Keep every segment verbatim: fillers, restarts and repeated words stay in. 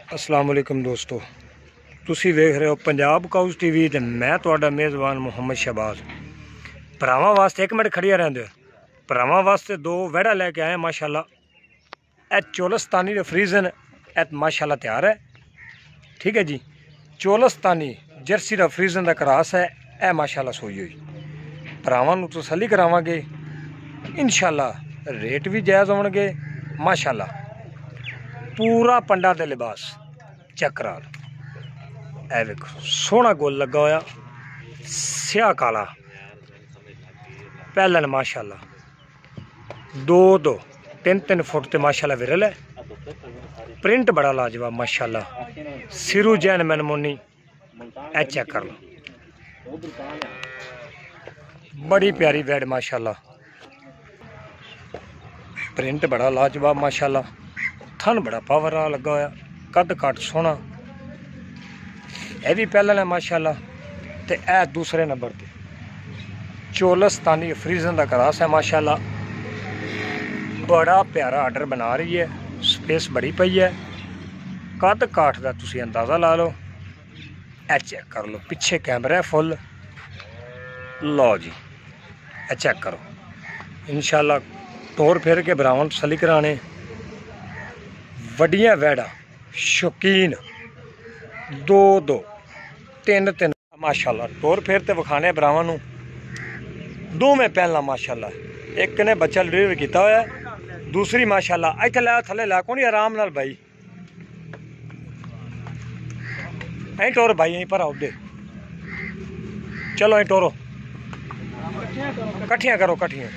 अस्सलाम वालेकुम दोस्तों, तुसी वेख रहे हो पंजाब काउज टीवी ते मैं तुहाडा मेज़बान मोहम्मद शहबाज। भरावां वास्ते एक मिनट खड़िया रहिंदे। भरावां वास्ते दो वैड़ा लैके आए माशाल्लाह। ए चोलस्तानी दे फ्रीजन ए माशाल्लाह तैयार है। ठीक है जी, चोलस्तानी जर्सी दा फ्रीजन दा क्रास है। ए माशाल्लाह सोई हुई भरावां नूं तसल्ली करावांगे। इंशाल्लाह रेट भी जायज़ होणगे। माशाल्लाह पूरा पंडा दे लिबास चेक करा लो। ए देखो सोहना गोल लगा होया, स्याह काला पैलन माशाल्लाह। दो दो तीन तीन फुट ते माशाल्लाह विरल है। प्रिंट बड़ा लाजवाब माशाल्लाह। सिरू जैन मनमोनी ए चेक कर लो। बड़ी प्यारी बैड माशाल्लाह। प्रिंट बड़ा लाजवाब माशाल्लाह। थन बड़ा पावर आ लगा होया, कद काट सोहना। यह भी पैलन है माशाल्लाह। ते ए दूसरे नंबर पे चोलस्तानी फ्रीजन का क्रास है माशाल्लाह। बड़ा प्यारा आर्डर बना रही है, स्पेस बड़ी पई है। कद काठ का तुसी अंदाज़ा ला लो। ए चेक कर लो, पिछे कैमरा है फुल। लो जी ए चेक करो। इंशाल्लाह तोड़ फिर के भरावां तसल्ली कराने। वड्डियां वैड़ा शौकीन दो दो तीन तीन माशाल्लाह तोड़ फिर ते विखाने भरावां नूं। दो में पहला माशाल्लाह। एक ने बच्चा डिलीवर किया होया, दूसरी माशाल्लाह इत्थे लै थले लै कोनी आराम नाल भाई। ऐ टोर भाई यहीं पर आओ दे। चलो ऐ टोरो कट्ठियां करो कट्ठियां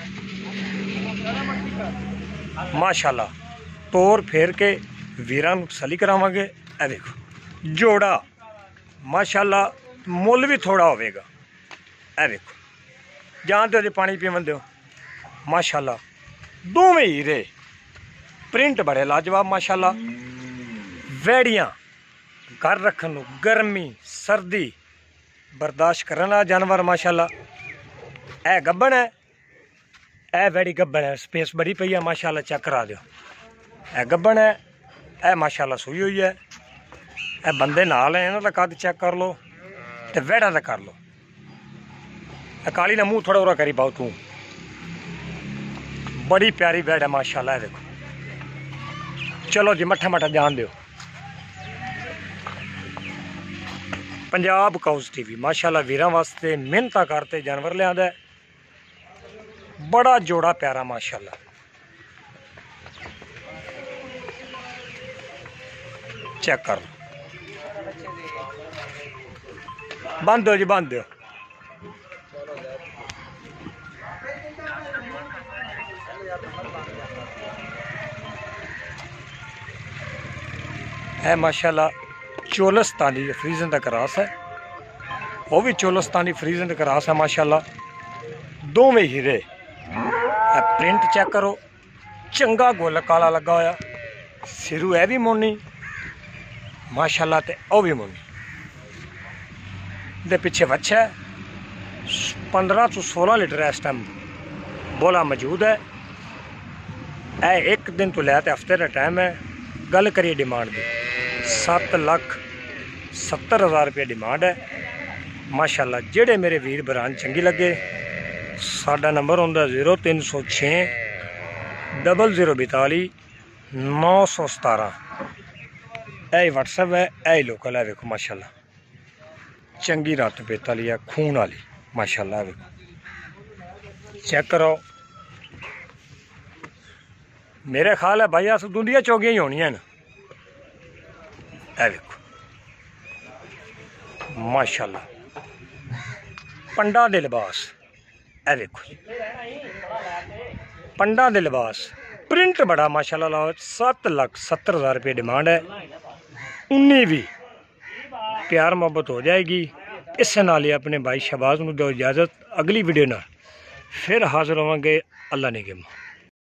माशाल्लाह। तोड़ फेर के वीरां नूं तसल्ली करावांगे। ए देखो जोड़ा माशाल्लाह, मुल भी थोड़ा होवेगा। ए देखो जान दो जी पानी पीवन दो माशाल्लाह। दोवें हीरे प्रिंट बड़े लाजवाब माशाल्लाह। वैड़ियां घर रखन नूं गर्मी सर्दी बर्दाश्त करने वाला जानवर माशाल्लाह। ए गब्बन है, ए वैड़ी गब्बन है, स्पेस बड़ी पई है माशाल्लाह। चेक करा दो। ए गब्बन है, ए माशाल्लाह सुई हुई है। ए बंदे नाल है, इन्हां दा कद चेक कर लो ते वैड़ा दा कर लो। ए काली ना मुंह थोड़ा उरा करी पाओ तू। बड़ी प्यारी वैड़ है माशाल्लाह। देखो चलो जी मट्ठा मट्ठा ध्यान दो। पंजाब काउज टीवी माशाल्लाह वीरां वास्ते मेहनत करते जानवर लिया। बड़ा जोड़ा प्यारा माशाल्लाह। चेक कर लो। बंद दो जी बंद दो। है माशाल्लाह चोलस्तानी फ्रीजन का क्रास है। वो भी चोलस्तानी फ्रीजन का क्रास है माशाल्लाह। दोवें हीरे। प्रिंट चेक करो, चंगा गोल काला लगा होया। सिरू है भी मोनी माशाल्लाह ते ओ भी मोनी दे पिछे बच्चा है। पंद्रह तो सोलह लीटर इस टाइम बोला मौजूद है। ए एक दिन तो लैते हफ्ते का टाइम है। गल करिए डिमांड की सत्त लख सत्तर हज़ार रुपये डिमांड है माशाल्लाह। जेड़े मेरे वीर भरान चंगी लगे साडा नंबर होंदा जीरो तीन सौ छे डबल जीरो बताली नौ सौ सतारा। यही व्हाट्सएप है, यही लोकल है। देखो माशाल्लाह चंगी रत पेत वाली है, खून वाली माशाल्लाह। देखो चेक करो। मेरे ख्याल है भाई अस दुनिया चौगियां ही होनियां न। देखो माशाल्लाह पंडा दे लिबास। ए देखो पंडा दे लिबास प्रिंट बड़ा माशाल्लाह लाओ। सत्त लख सत्तर हज़ार रुपये डिमांड है। उन्नी भी प्यार मोहब्बत हो जाएगी। इस नाल ही अपने भाई शहबाज नूं दो इजाज़त। अगली वीडियो ना फिर हाजिर होवांगे। अल्लाह ने के